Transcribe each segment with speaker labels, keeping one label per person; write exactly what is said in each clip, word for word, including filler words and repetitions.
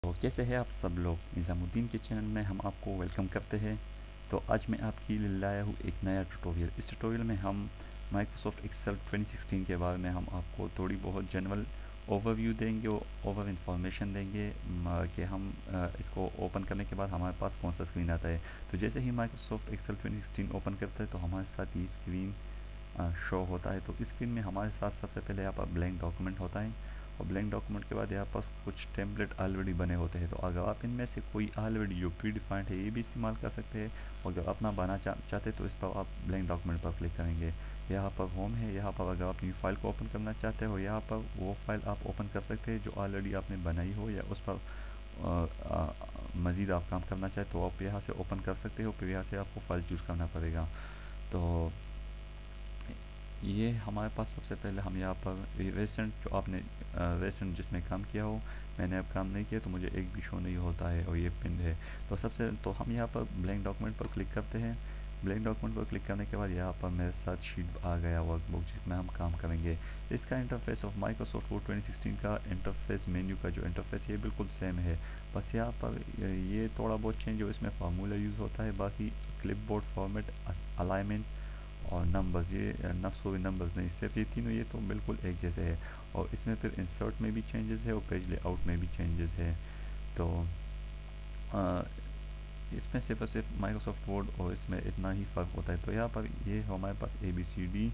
Speaker 1: तो कैसे हैं आप सब लोग। निज़ामुद्दीन के चैनल में हम आपको वेलकम करते हैं। तो आज मैं आपके लिए लाया हूँ एक नया ट्यूटोरियल। इस ट्यूटोरियल में हम माइक्रोसॉफ्ट एक्सेल ट्वेंटी सिक्सटीन के बारे में हम आपको थोड़ी बहुत जनरल ओवरव्यू देंगे और ओवर इन्फॉर्मेशन देंगे कि हम इसको ओपन करने के बाद हमारे पास कौन सा स्क्रीन आता है। तो जैसे ही Microsoft Excel twenty sixteen open करता है तो हमारे साथ ये स्क्रीन शो होता है। तो इस स्क्रीन में हमारे साथ सबसे पहले यहाँ पर ब्लैंक डॉक्यूमेंट होता है और ब्लैंक डॉक्यूमेंट के बाद यहाँ पर कुछ टेम्पलेट ऑलरेडी बने होते हैं। तो अगर आप इनमें से कोई ऑलरेडी जो प्री डिफाइंड है ये भी इस्तेमाल कर सकते हैं, और अगर अपना बनाना चा, चाहते हैं तो इस पर आप ब्लैंक डॉक्यूमेंट पर क्लिक करेंगे। यहाँ पर होम है, यहाँ पर अगर आप न्यू फाइल को ओपन करना चाहते हो यहाँ पर वो फाइल आप ओपन कर सकते हैं जो ऑलरेडी आपने बनाई हो, या उस पर मज़ीद आप काम करना चाहें तो आप यहाँ से ओपन कर सकते हो। फिर यहाँ से आपको फाइल चूज़ करना पड़ेगा। तो ये हमारे पास सबसे पहले हम यहाँ पर रेसेंट जो आपने रेसेंट जिसमें काम किया हो, मैंने अब काम नहीं किया तो मुझे एक भी शो नहीं होता है और ये पिन है। तो सबसे तो हम यहाँ पर ब्लैंक डॉक्यूमेंट पर क्लिक करते हैं। ब्लैंक डॉक्यूमेंट पर क्लिक करने के बाद यहाँ पर मेरे साथ शीट आ गया वर्कबुक जिसमें हम काम करेंगे। इसका interface of Microsoft Word twenty sixteen का इंटरफेस मेन्यू का जो इंटरफेस है बिल्कुल सेम है, बस यहाँ पर ये थोड़ा बहुत चेंज हो, इसमें फार्मूला यूज़ होता है। बाकी क्लिपबोर्ड फॉर्मेट, अलाइनमेंट और नंबर्स, ये नफ्स हुए नंबर्स नहीं, सिर्फ ये तीनों ये तो बिल्कुल एक जैसे है। और इसमें फिर इंसर्ट में भी चेंजेस है और पेज लेआउट में भी चेंजेस है। तो आ, इसमें सिर्फ और सिर्फ माइक्रोसॉफ्ट वर्ड और इसमें इतना ही फ़र्क होता है। तो यहाँ पर ये हमारे पास ए बी सी डी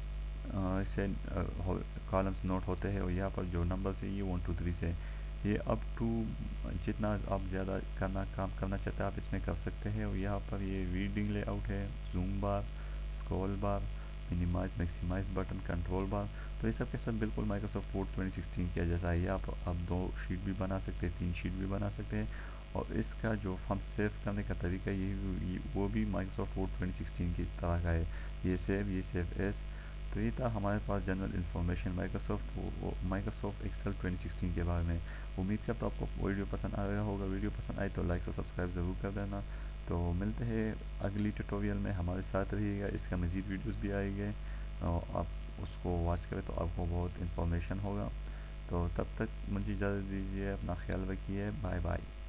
Speaker 1: से कॉलम्स नोट होते हैं, और यहाँ पर जो नंबर्स है ये वन टू थ्री से ये अप टू जितना आप ज़्यादा करना काम करना चाहते हैं आप इसमें कर सकते हैं। और यहाँ पर ये रीडिंग लेआउट है, zoom bar, scroll bar, minimise maximise button, control bar. तो ये सब के सब बिल्कुल माइक्रोसॉफ्ट वर्ड ट्वेंटी सिक्सटीन का जैसा है। आप आप दो शीट भी बना सकते हैं, तीन शीट भी बना सकते हैं, और इसका जो हम सेव करने का तरीका ये, ये वो भी माइक्रोसॉफ्ट वर्ड ट्वेंटी सिक्सटीन की तरह का है। ये सेव, ये सेव एस। तो ये था हमारे पास general information Microsoft Microsoft Excel twenty sixteen के बारे में। उम्मीद करता हूँ आपको वीडियो पसंद आ गया होगा। वीडियो पसंद आए तो लाइक और सब्सक्राइब ज़रूर कर देना। तो मिलते हैं अगली ट्यूटोरियल में, हमारे साथ रहिएगा। इसका मज़ीद वीडियोस भी आएंगे और आप उसको वॉच करें तो आपको बहुत इन्फॉर्मेशन होगा। तो तब तक मुझे इजाज़त दीजिए, अपना ख्याल रखिए, बाय बाय।